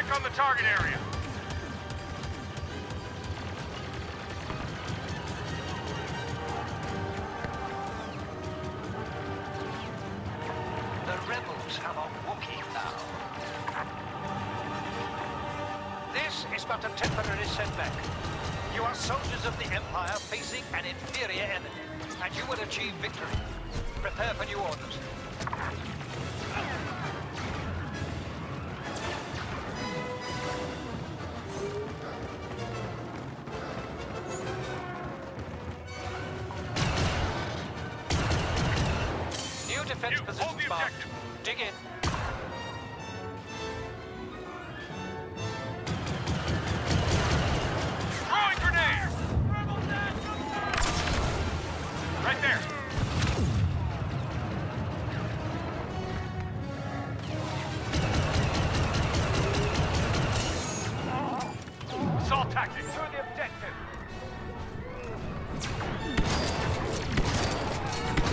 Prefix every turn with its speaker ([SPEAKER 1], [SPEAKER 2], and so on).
[SPEAKER 1] Check on the target area.
[SPEAKER 2] The rebels have a Wookiee now. This is but a temporary setback. You are soldiers of the Empire facing an inferior enemy, and you will achieve victory. Prepare for new orders. New defense positions marked. Dig in.
[SPEAKER 1] Throwing grenade! Right there. Assault tactics to the objective.